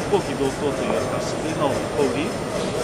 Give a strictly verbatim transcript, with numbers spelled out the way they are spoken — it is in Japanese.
飛行機同等というか、質の講義